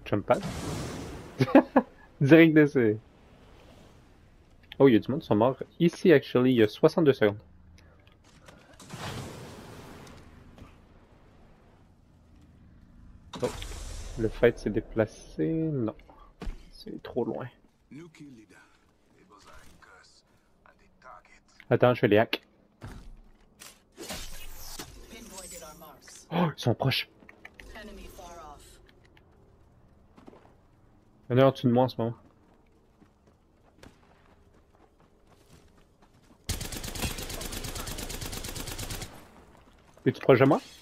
jump pad. Direct d'essai. Oh, il y a du monde qui sont morts. Ici, actually, il y a 62 secondes. Oh, le fight s'est déplacé. Non, c'est trop loin. Attends, je fais les hacks. Oh, ils sont proches. Il y en a en dessous de moi en ce moment. Es-tu proche de moi?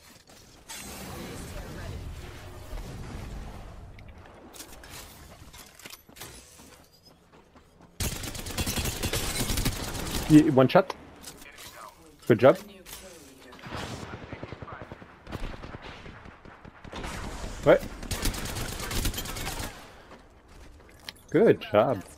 One shot. Good job. Ouais. Good job.